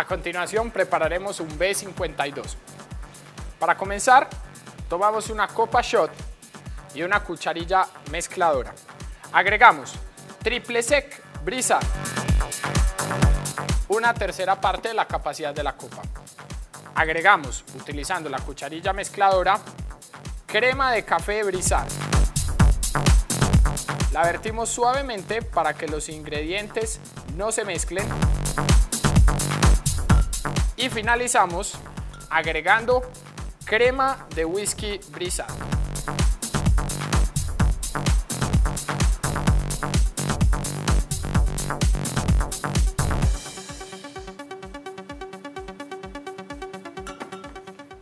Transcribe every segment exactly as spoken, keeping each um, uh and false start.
continuación prepararemos un B cincuenta y dos. Para comenzar, tomamos una copa shot y una cucharilla mezcladora. Agregamos triple sec Brizar, una tercera parte de la capacidad de la copa. Agregamos, utilizando la cucharilla mezcladora, crema de café Brizar. La vertimos suavemente para que los ingredientes no se mezclen. Y finalizamos agregando crema de whisky Brizar.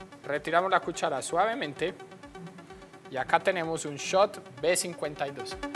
Retiramos la cuchara suavemente y acá tenemos un shot B cincuenta y dos.